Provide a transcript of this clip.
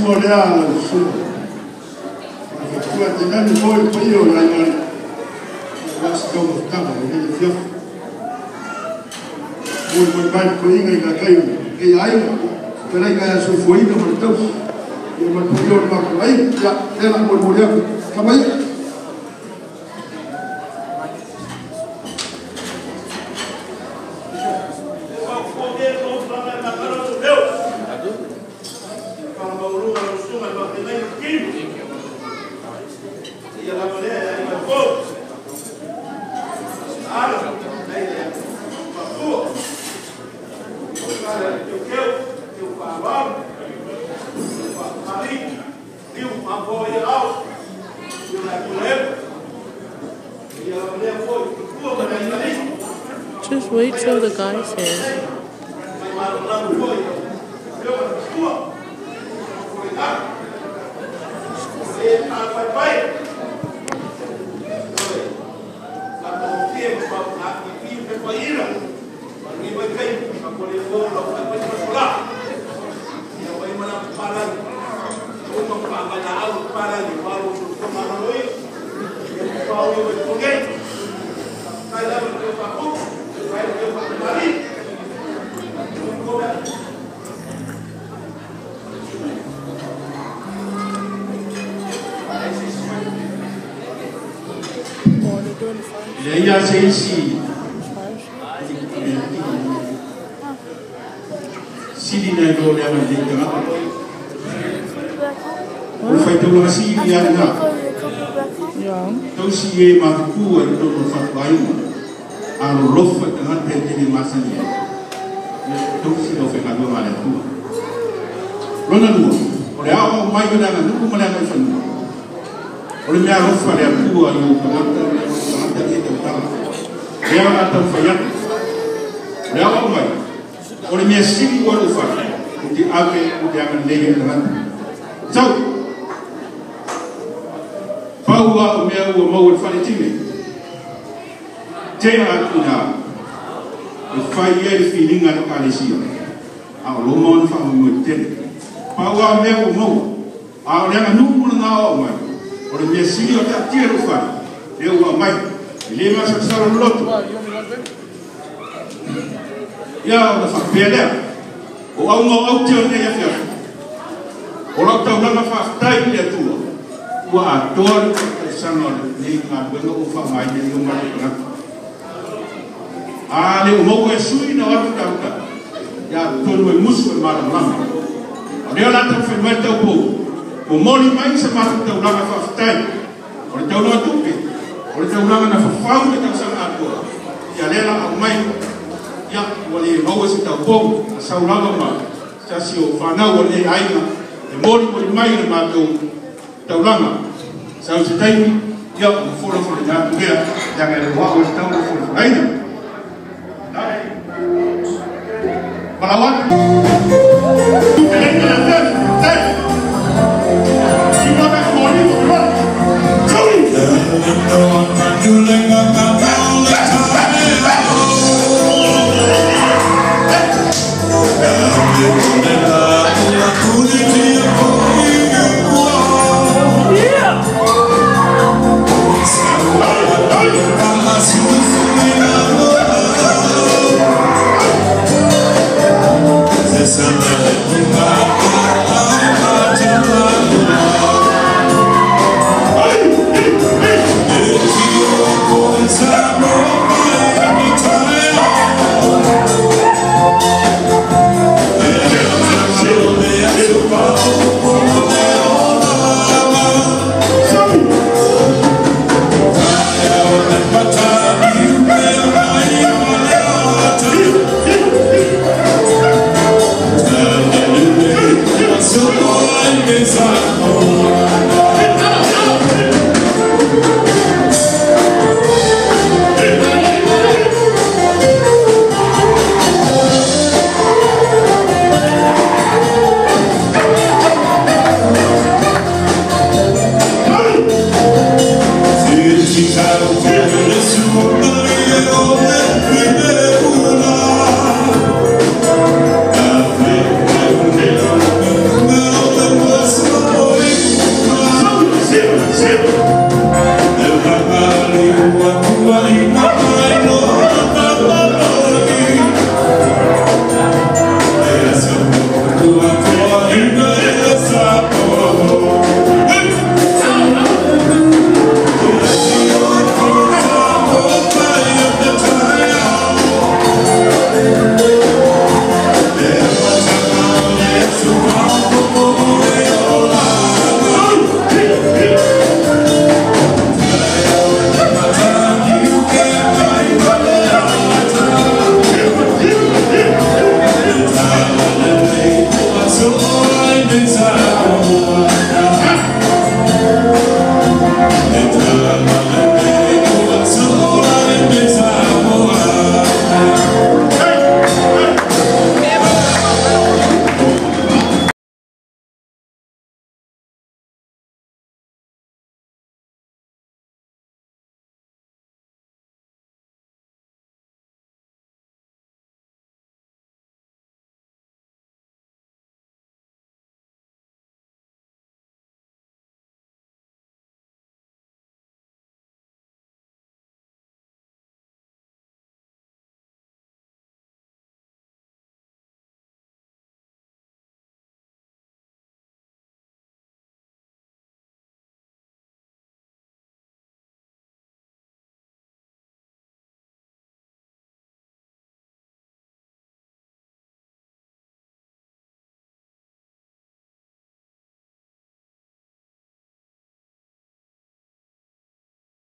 Suoreala, su. Perché tu hai poi io la sto stava, perché io vuoi fare con la che hai, per lei che su fuori non lo so. Io ma tu io ma lei ya era por morir. Come Just wait till the guy's here. Ella se isi sidi na go le ama de tanga o fai tu la si ya na to si e ma ku e to fa vai a lo lofa tanga te ni masani to si lo fe ka do male tu lo na lu o le a mai go na na ku ma le mai fa o le mea lofa le ku a yo ka Leo atau fayat, leo mai. Orang mesti buat ufak, untuk apa untuk akan lagi dengan. Jauh. Bawa umia mau falitime. Jangan aku nak. Fayat feeling atau kalisia. Awal lomon faham mungkin. Bawa umia mau. Awal yang nunggu nak mai. Orang mesti ada tiada ufak. Leo mai. Lima seksara lot. Ya, udah beda. Orang mau autor ni ya. Orang tahu nama fakta dia tu. Wah, tuan sana ni ngadu dengan ufak mai ni rumah dia. Ni mau esui na orang tahu tak. Ya, tuan musuh malam lama. Dia lantar firman tahu. Umur mai semakin tahu nama fakta. Orang tahu nama tu. Oleh orang nak faham tentang sangat aku, ya lela amai, ya boleh bawa kita bom, saudara mah, sasio fana boleh aina, boleh mai nama tu, tahu lama, saudara kita ya follow jangan dia, jangan bawa tahu follow aina, melawan, She